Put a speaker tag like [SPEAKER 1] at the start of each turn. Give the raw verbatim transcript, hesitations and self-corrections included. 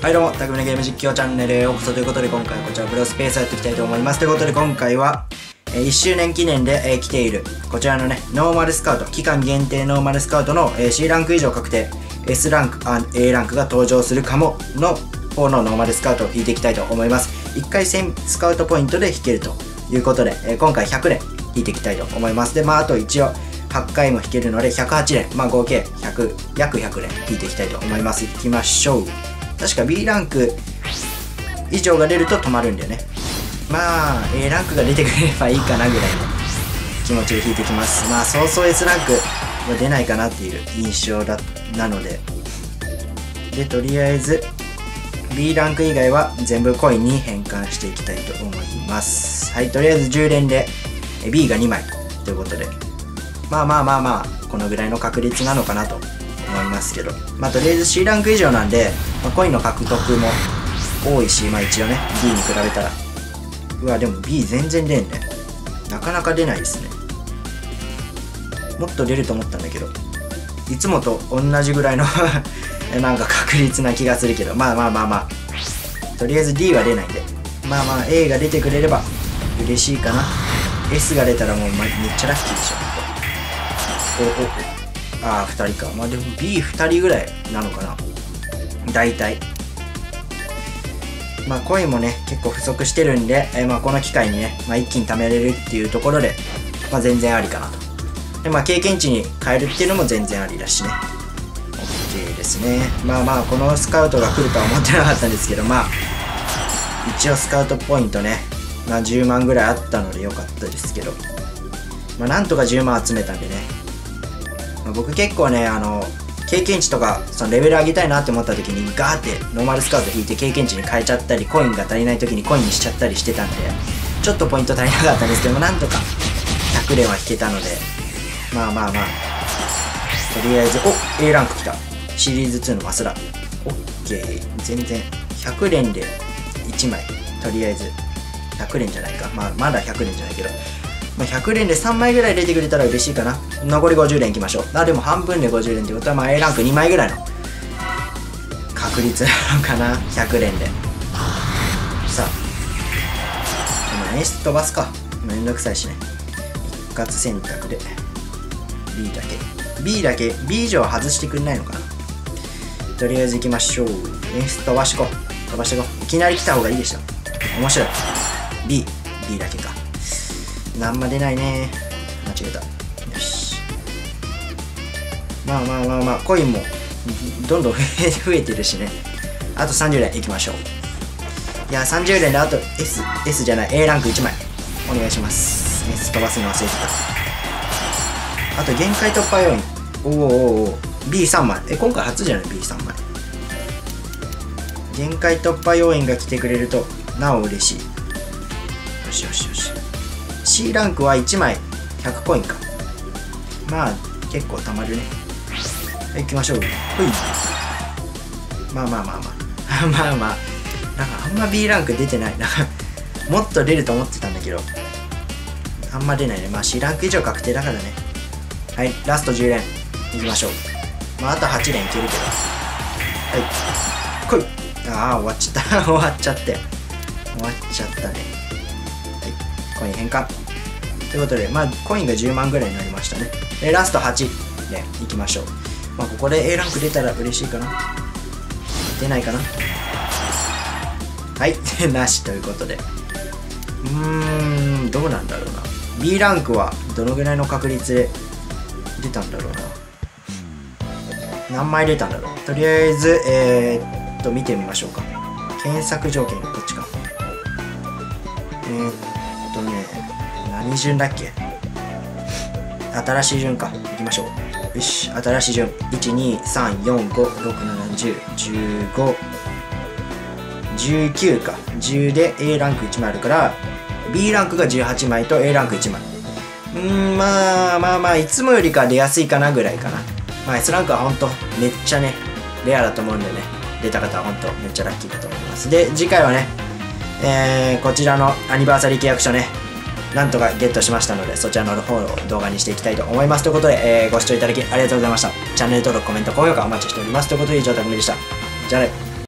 [SPEAKER 1] はいどうも、たくみのゲーム実況チャンネルへようこそということで、今回はこちらプロスペースをやっていきたいと思います。ということで今回は、えー、いっしゅうねん記念で、えー、来ているこちらのね、ノーマルスカウト、期間限定ノーマルスカウトの、えー、C ランク以上確定、S ランク、A ランクが登場するかもの方のノーマルスカウトを引いていきたいと思います。いっかいせんスカウトポイントで引けるということで、えー、今回ひゃくれん引いていきたいと思います。で、まああと一応、はちかいも引けるのでひゃくはちれん、まあ合計ひゃく、約ひゃくれん引いていきたいと思います。いきましょう。確か B ランク以上が出ると止まるんだよね。まあ A ランクが出てくれればいいかなぐらいの気持ちで引いてきます。まあそうそう S ランクは出ないかなっていう印象だなので、でとりあえず B ランク以外は全部コインに変換していきたいと思います。はい、とりあえずじゅうれんで B がにまいということで、まあまあまあまあこのぐらいの確率なのかなと思いますけど、まあとりあえず C ランク以上なんで、まあ、コインの獲得も多いし、まあ一応ね B に比べたら、うわでも B 全然出んね、なかなか出ないですね。もっと出ると思ったんだけど、いつもと同じぐらいのなんか確率な気がするけど、まあまあまあまあとりあえず D は出ないんで、まあまあ A が出てくれれば嬉しいかな。 S が出たらもうめっちゃラッキーでしょ。おお、ああふたりか。まあでも ビーふたりぐらいなのかな大体。まあコインもね結構不足してるんで、えー、まあこの機会にね、まあ、一気に貯めれるっていうところで、まあ、全然ありかなと。でまあ経験値に変えるっていうのも全然ありだしね。 OK ですね。まあまあこのスカウトが来るとは思ってなかったんですけど、まあ一応スカウトポイントね、まあじゅうまんぐらいあったのでよかったですけど、まあなんとかじゅうまん集めたんでね、まあ、僕結構ねあの経験値とかそのレベル上げたいなって思った時にガーってノーマルスカウト引いて経験値に変えちゃったり、コインが足りない時にコインにしちゃったりしてたんで、ちょっとポイント足りなかったんですけども、なんとかひゃくれんは引けたので、まあまあまあとりあえず、お A ランク来た。シリーズツーのマスラ OK。 全然ひゃくれんでいちまい、とりあえずひゃくれんじゃないか、まあまだひゃくれんじゃないけど、まあ、ひゃくれんでさんまいぐらい出てくれたら嬉しいかな。残りごじゅうれんいきましょう。あ、でも半分でごじゅうれんってことは、まあ A ランクにまいぐらいの確率なのかな、ひゃくれんで。さあ、でも演出飛ばすか。めんどくさいしね。一括選択で B だけ。B だけ、B 以上外してくんないのかな。とりあえず行きましょう。演出飛ばしこ。飛ばしてこ。いきなり来た方がいいでしょ。面白い。B、B だけか。なんま出ないね。間違えた。よし。まあまあまあまあ、コインもどんどん増えてるしね。あとさんじゅうれんいきましょう。いや、さんじゅうれんであと S、S じゃない、A ランクいちまい。お願いします。S 飛ばすの忘れてた。あと限界突破要因。おーおーおー ビーさんまい。え、今回初じゃない ビーさんまい。限界突破要因が来てくれると、なお嬉しい。よしよしよし。C ランクはいちまいひゃくコインか。まあ結構たまるね。はい、行きましょう。ほい。まあまあまあまあまあまあなんかあんま B ランク出てないなもっと出ると思ってたんだけど、あんま出ないね。まあ C ランク以上確定だからね。はい、ラストじゅうれんいきましょう。まああとはちれんいけるけど、はい来い。ああ終わっちゃった終わっちゃって終わっちゃったね。コイン変換ということで、まあコインがじゅうまんぐらいになりましたね。でラストはちでいきましょう。まあここで A ランク出たら嬉しいかな。出ないかな。はいなしということで、うーんどうなんだろうな。 B ランクはどのぐらいの確率で出たんだろうな。何枚出たんだろう。とりあえずえー、っと見てみましょうか。検索条件こっちか。えー、っとね何順だっけ。新しい順か。いきましょう。よし、新しい順。いち、に、さん、よん、ご、ろく、なな、じゅう、じゅうご、じゅうきゅうか。じゅうで A ランクいちまいあるから、B ランクがじゅうはちまいと A ランクいちまい。うーん、まあまあまあ、いつもよりか出やすいかなぐらいかな。まあ S ランクはほんとめっちゃね、レアだと思うんでね、出た方はほんとめっちゃラッキーだと思います。で、次回はね、えー、こちらのアニバーサリー契約書ね、なんとかゲットしましたので、そちらの方を動画にしていきたいと思います。ということで、えー、ご視聴いただきありがとうございました。チャンネル登録、コメント、高評価お待ちしております。ということで、以上、たくみでした。じゃあね。